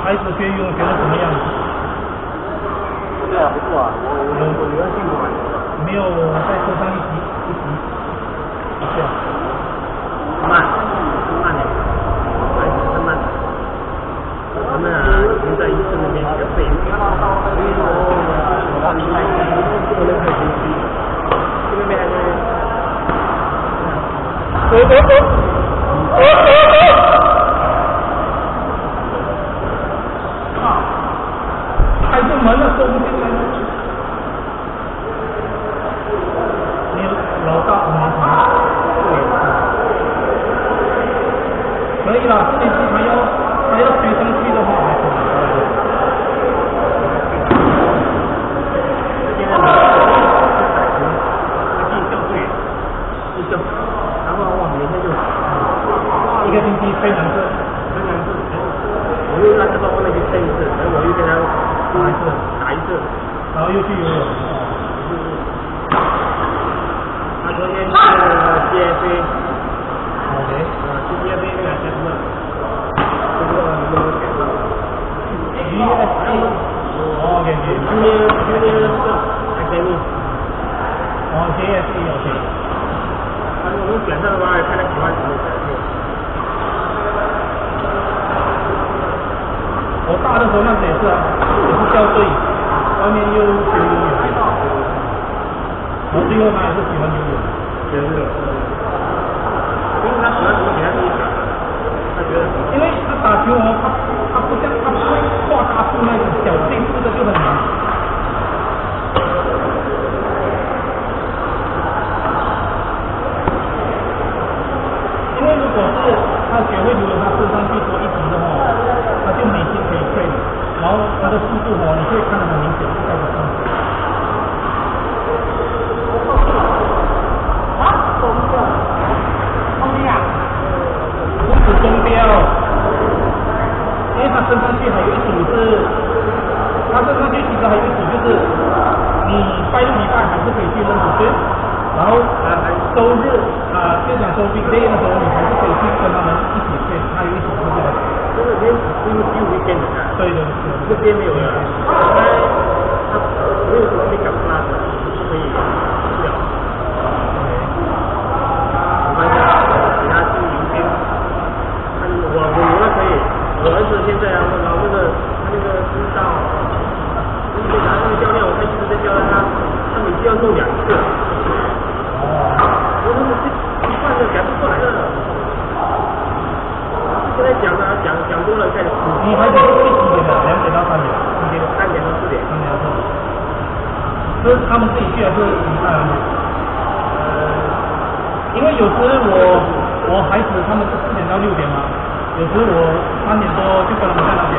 孩子学游泳学得怎么样？ 对啊，不错啊，我女儿进步蛮多的。 没有再受伤一级。对啊。 慢点，慢。他们已经在医生那边学背了，所以说我离开不能太学习，这边还是。 开着门了，走不进来了。你老大可以了，这里是还要学生去的话，还可以。 现在然后哇，每天就一个星期吹2次， 我又让他到外面去吹1次，然后我又跟他打一次， 然后又去游泳。 他昨天去那个 GFA， OK， 去 GFA 那个叫什么？不知道你有没有选到 ？GFA， 哦 ，Junior Academy， 哦 GFA OK。 我们选上的话，看他喜欢什么选择。 我大的时候那时也是啊，也是校队，外面又学游泳，然后最后他也是喜欢游泳。 因为他喜欢什么，给他自己选的。他觉得， 因为他打球哦，他不会画大步那种小进步的就很难。因为如果是他学会游泳，他升上去多一级的话，他就每天可以退，然后他的速度哦，你会看得很明显，开始上去。不是中标，因为他升上去还有一组是，他升上去其实还有一组就是你拜六礼拜还是可以去认识队，然后周日就讲周 weekday 的时候你还是可以去跟他们一起去，还有一组是这样。 这个边只有weekend的。对，这边没有了。他没有什么没搞拉的，所以不了。没关系，给他去明天。我女儿可以，我儿子现在我老他那个知道，那个教练我看一直在教他每次要弄2次。我说这一半的改不出来了。现在讲多了，开始。 你还是会几点的？2点到3点，3点到4点。 3点到4点。这是他们自己去还是你带来的？因为有时我孩子他们是4点到6点嘛，有时我3点多就跟他们在那边。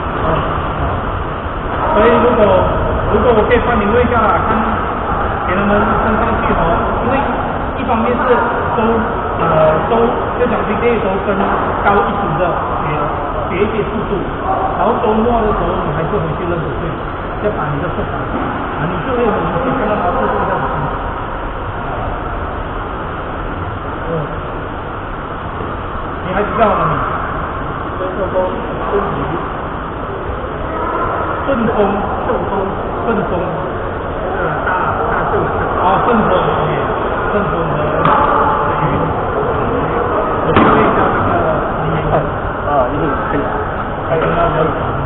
所以如果我可以帮你问一下啦，看给他们升上去哦，因为一方面是就讲今天都跟高一组的学一些速度，然后周末的时候你还是回去认识队，要把你的速度你就会很明显看到他速度在哪里。你孩子叫什么名？ 孙顺丰。大顺丰。 哦，顺丰顺丰的鱼。我就会叫那个李彦一定可以。 还跟他聊。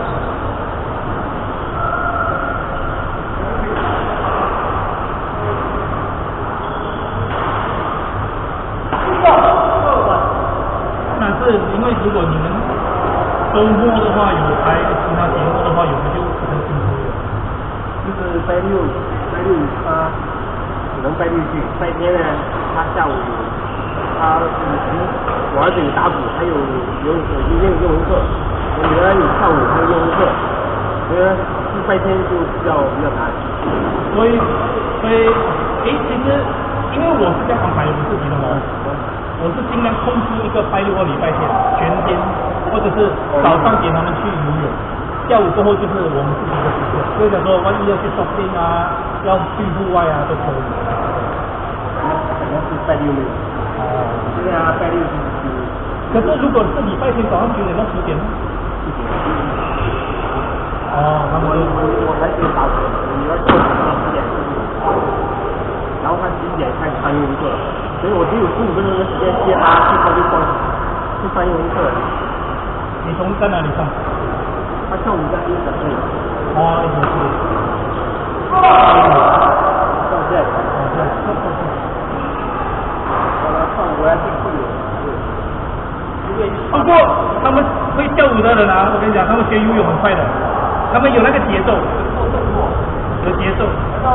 但是因为如果你们周末的话有拍其他节目的话，有的就不太清楚了。 就是拜六他只能拜六去，拜天呢他下午我儿子有打鼓，还有游泳课，我女儿有跳舞，还有游泳课，所以拜天就比较难。 所以其实因为我是在安排我自己的嘛，我是尽量空出一个拜六或礼拜天全天，或者是早上给他们去游泳，下午过后就是我们自己的时间。所以讲说，万一要去 shopping 要去户外都可以。 可能是拜六没有。对啊，拜六就是。 可是如果是礼拜天早上9点到10点呢？ 开始上英文课了，所以我只有15分钟的时间接他去上英文课。 你在哪里上？ 他上我们家1个小时。 哦，1小时。 到这里。上国家地库里。 不过他们会跳舞的人啊，我跟你讲，他们学游泳很快的，他们有那个节奏，有节奏。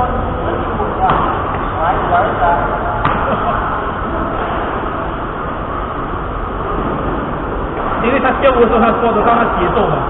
因为他跳舞的时候，他抓得到那节奏嘛。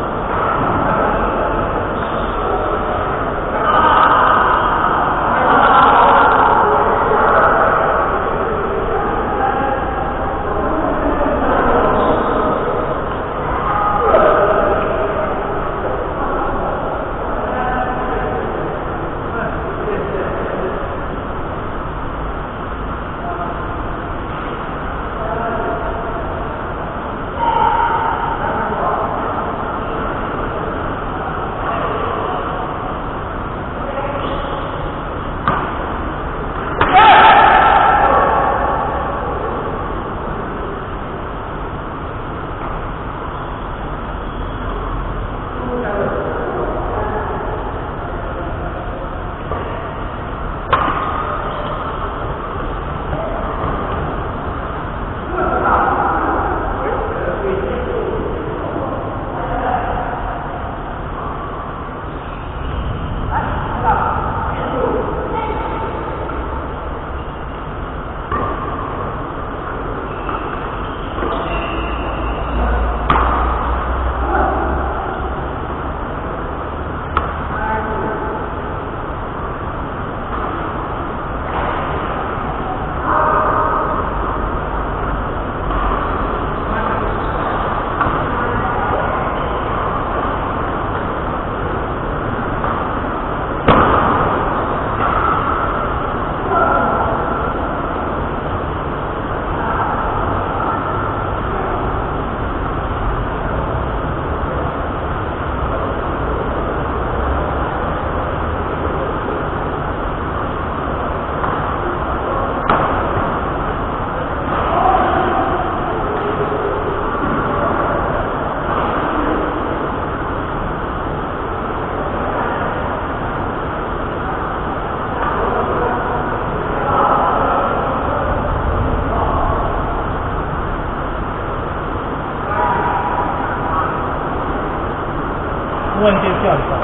突然间跳一下。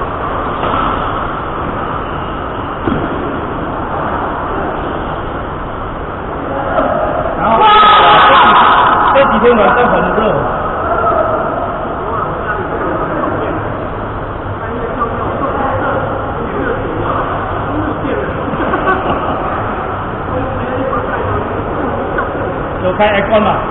然后这几天晚上很热。有开 aircon 吗？